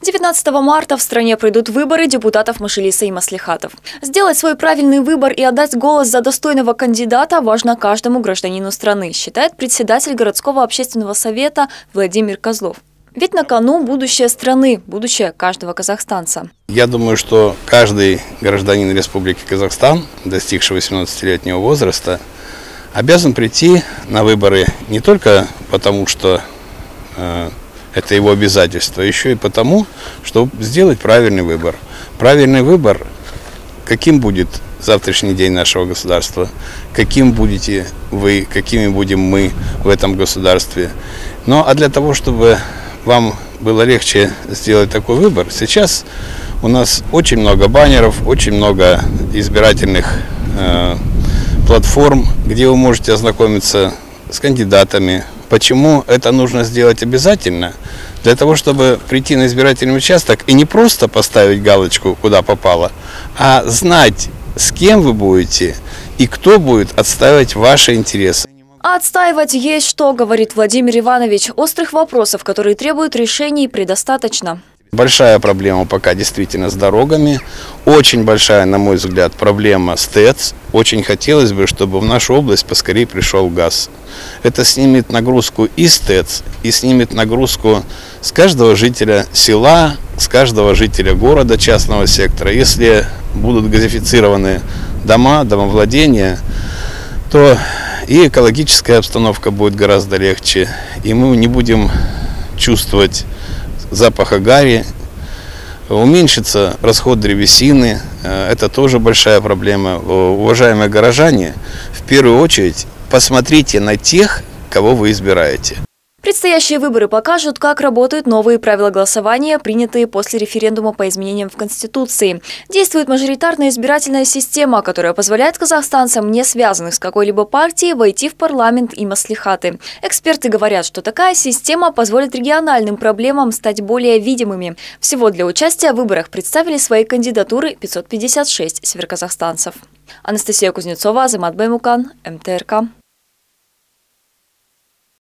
19 марта в стране пройдут выборы депутатов Мажилиса и маслихатов. Сделать свой правильный выбор и отдать голос за достойного кандидата важно каждому гражданину страны, считает председатель городского общественного совета Владимир Козлов. Ведь на кону будущее страны, будущее каждого казахстанца. Я думаю, что каждый гражданин Республики Казахстан, достигший 18-летнего возраста, обязан прийти на выборы не только потому, что это его обязательство, еще и потому, чтобы сделать правильный выбор. Правильный выбор, каким будет завтрашний день нашего государства, каким будете вы, какими будем мы в этом государстве. А для того, чтобы вам было легче сделать такой выбор, сейчас у нас очень много баннеров, очень много избирательных платформ, где вы можете ознакомиться с кандидатами. Почему это нужно сделать обязательно? Для того, чтобы прийти на избирательный участок и не просто поставить галочку, куда попало, а знать, с кем вы будете и кто будет отстаивать ваши интересы. А отстаивать есть что, говорит Владимир Иванович. Острых вопросов, которые требуют решений, предостаточно. Большая проблема пока действительно с дорогами. Очень большая, на мой взгляд, проблема с ТЭЦ. Очень хотелось бы, чтобы в нашу область поскорее пришел газ. Это снимет нагрузку и с ТЭЦ, и снимет нагрузку с каждого жителя села, с каждого жителя города, частного сектора. Если будут газифицированы дома, домовладения, то и экологическая обстановка будет гораздо легче, и мы не будем чувствовать запаха гари, уменьшится расход древесины, это тоже большая проблема. Уважаемые горожане, в первую очередь посмотрите на тех, кого вы избираете. Предстоящие выборы покажут, как работают новые правила голосования, принятые после референдума по изменениям в Конституции. Действует мажоритарная избирательная система, которая позволяет казахстанцам, не связанных с какой-либо партией, войти в парламент и маслихаты. Эксперты говорят, что такая система позволит региональным проблемам стать более видимыми. Всего для участия в выборах представили свои кандидатуры 556 североказахстанцев. Анастасия Кузнецова, Азамат Баймукан, МТРК.